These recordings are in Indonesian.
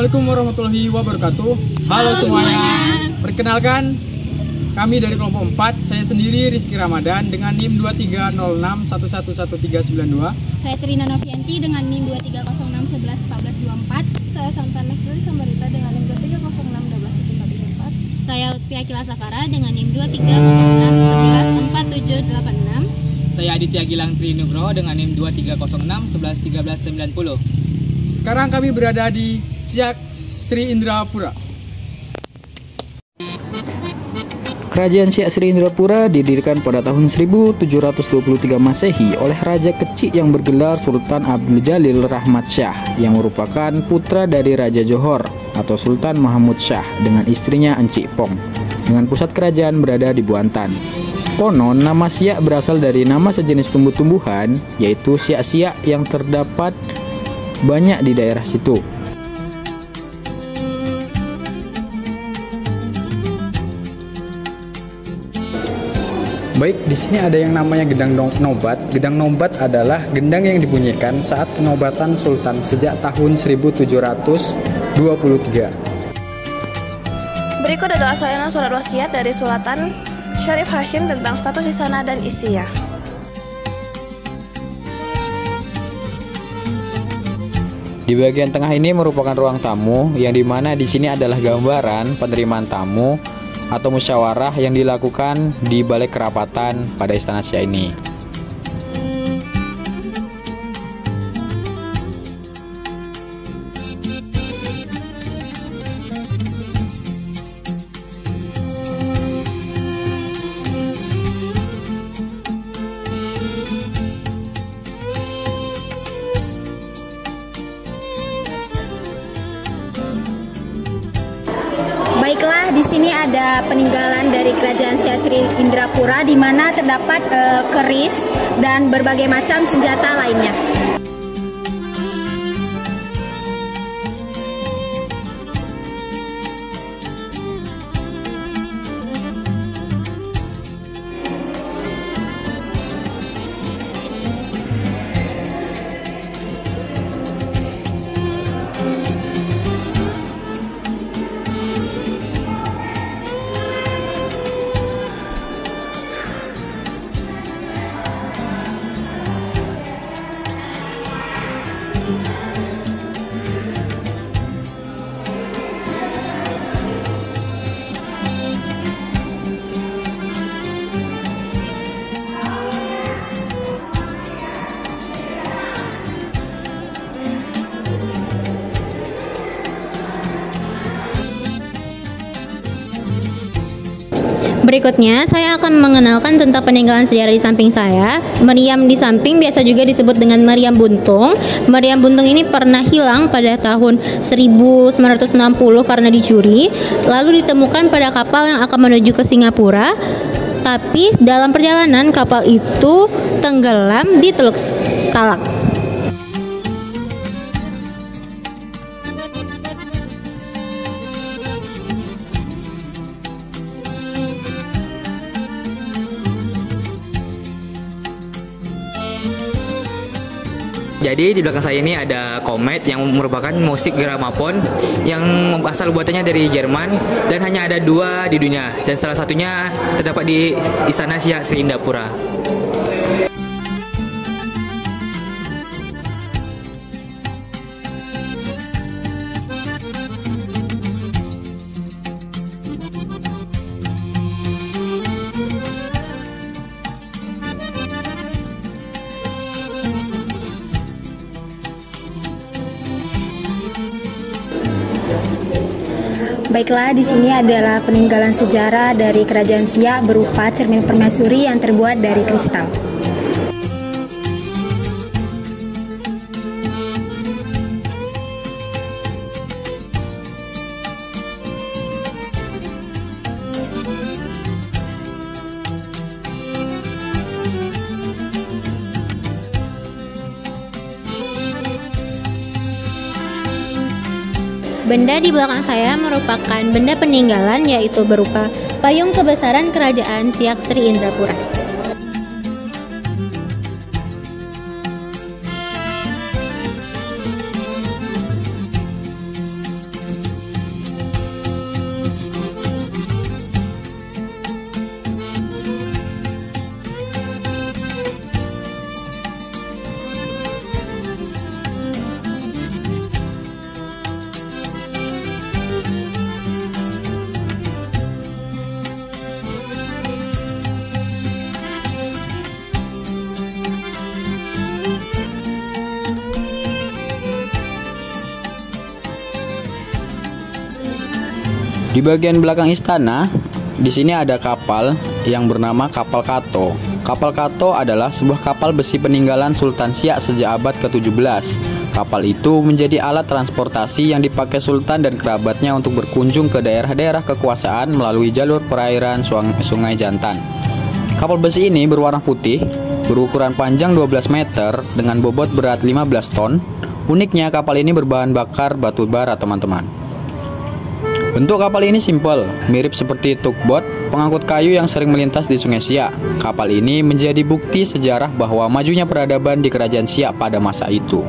Assalamualaikum warahmatullahi wabarakatuh. Halo semuanya. Perkenalkan, kami dari kelompok 4. Saya sendiri Rizky Ramadan dengan NIM 2306111392. Saya Trina Novianti dengan NIM 2306111424. Saya Santana Kri Sambarita dengan NIM 2306121434. Saya Lutfi Akila Safara dengan NIM 2306114786. Saya Aditya Gilang Trinugroho dengan NIM 2306111390. Sekarang kami berada di Siak Sri Indrapura. Kerajaan Siak Sri Indrapura didirikan pada tahun 1723 Masehi oleh raja kecil yang bergelar Sultan Abdul Jalil Rahmat Shah yang merupakan putra dari Raja Johor atau Sultan Mahmud Shah dengan istrinya Encik Pong, dengan pusat kerajaan berada di Buantan. Konon nama Siak berasal dari nama sejenis tumbuh-tumbuhan, yaitu siak-siak yang terdapat banyak di daerah situ. Baik, di sini ada yang namanya gendang nobat. Gendang nobat adalah gendang yang dibunyikan saat penobatan sultan sejak tahun 1723. Berikut adalah salinan surat wasiat dari Sultan Syarif Hashim tentang status Isana dan Isiyah. Di bagian tengah ini merupakan ruang tamu, yang dimana di sini adalah gambaran penerimaan tamu atau musyawarah yang dilakukan di Balai Kerapatan pada Istana Siak ini. Baiklah, di sini ada peninggalan dari Kerajaan Siak Sri Indrapura di mana terdapat keris dan berbagai macam senjata lainnya. Berikutnya, saya akan mengenalkan tentang peninggalan sejarah di samping saya. Meriam di samping biasa juga disebut dengan meriam buntung. Meriam buntung ini pernah hilang pada tahun 1960 karena dicuri, lalu ditemukan pada kapal yang akan menuju ke Singapura. Tapi dalam perjalanan kapal itu tenggelam di Teluk Salak. Jadi di belakang saya ini ada komet yang merupakan musik gramafon yang asal buatannya dari Jerman dan hanya ada 2 di dunia, dan salah satunya terdapat di Istana Siak Sri Indrapura. Baiklah, di sini adalah peninggalan sejarah dari Kerajaan Siak berupa cermin permaisuri yang terbuat dari kristal. Benda di belakang saya merupakan benda peninggalan, yaitu berupa payung kebesaran Kerajaan Siak Sri Indrapura. Di bagian belakang istana, di sini ada kapal yang bernama kapal Kato. Kapal Kato adalah sebuah kapal besi peninggalan Sultan Siak sejak abad ke-17. Kapal itu menjadi alat transportasi yang dipakai Sultan dan kerabatnya untuk berkunjung ke daerah-daerah kekuasaan melalui jalur perairan Sungai Jantan. Kapal besi ini berwarna putih, berukuran panjang 12 meter dengan bobot berat 15 ton. Uniknya kapal ini berbahan bakar batu bara, teman-teman. Bentuk kapal ini simpel, mirip seperti tugboat, pengangkut kayu yang sering melintas di Sungai Siak. Kapal ini menjadi bukti sejarah bahwa majunya peradaban di Kerajaan Siak pada masa itu.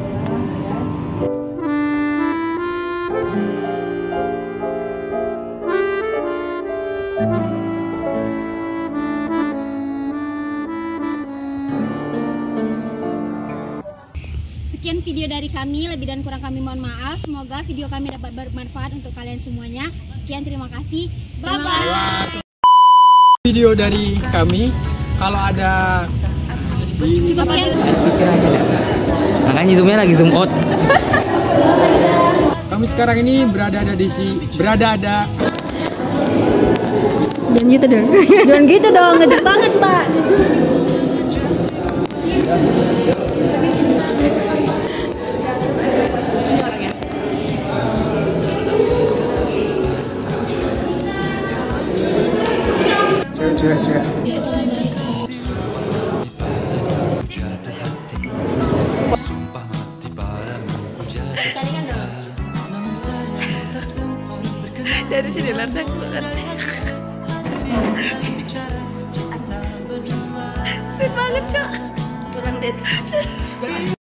Sekian video dari kami, lebih dan kurang kami mohon maaf. Semoga video kami dapat bermanfaat untuk kalian semuanya. Sekian, terima kasih. Bye-bye. Video dari kami, kalau ada Cukup sekian. Makanya zoomnya lagi zoom out. kami sekarang ini berada ada. Jangan gitu dong. Jangan gitu dong, ngejek banget, Mbak. Cewek. Dari sini Larsa aku ngerti. Sweet banget, Cok.